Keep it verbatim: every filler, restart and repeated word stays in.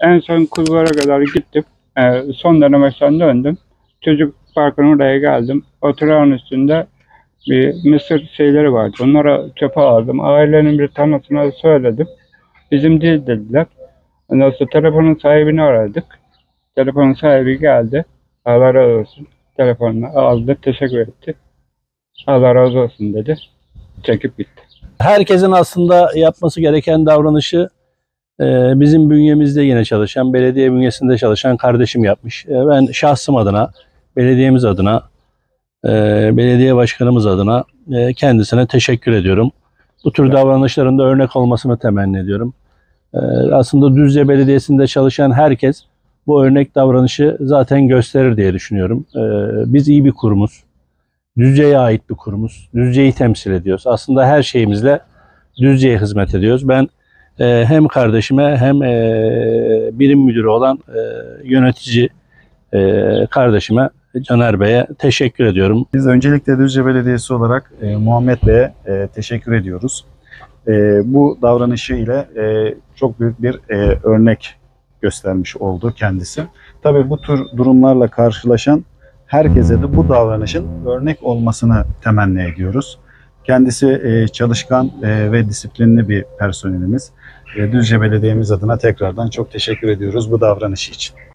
En son Kulvar'a kadar gittim. Ee, son dönemden döndüm. Çocuk parkının oraya geldim. Oturağın üstünde bir mısır şeyleri vardı. Onlara çöpe aldım. Ailenin bir tanısına söyledim. Bizim değil dediler. Ondan sonra telefonun sahibini aradık. Telefonun sahibi geldi. Allah razı olsun. Telefonunu aldı. Teşekkür etti. Allah razı olsun dedi. Çekip gitti. Herkesin aslında yapması gereken davranışı e, bizim bünyemizde yine çalışan, belediye bünyesinde çalışan kardeşim yapmış. E, ben şahsım adına, belediyemiz adına, e, belediye başkanımız adına e, kendisine teşekkür ediyorum. Bu tür davranışlarında örnek olmasını temenni ediyorum. E, aslında Düzce Belediyesi'nde çalışan herkes bu örnek davranışı zaten gösterir diye düşünüyorum. E, biz iyi bir kurumuz. Düzce'ye ait bir kurumuz. Düzce'yi temsil ediyoruz. Aslında her şeyimizle Düzce'ye hizmet ediyoruz. Ben e, hem kardeşime hem e, birim müdürü olan e, yönetici e, kardeşime Caner Bey'e teşekkür ediyorum. Biz öncelikle Düzce Belediyesi olarak e, Muhammed Bey'e e, teşekkür ediyoruz. E, bu davranışı ile e, çok büyük bir e, örnek göstermiş oldu kendisi. Tabii bu tür durumlarla karşılaşan herkese de bu davranışın örnek olmasını temenni ediyoruz. Kendisi e, çalışkan e, ve disiplinli bir personelimiz. E, Düzce Belediye'miz adına tekrardan çok teşekkür ediyoruz bu davranışı için.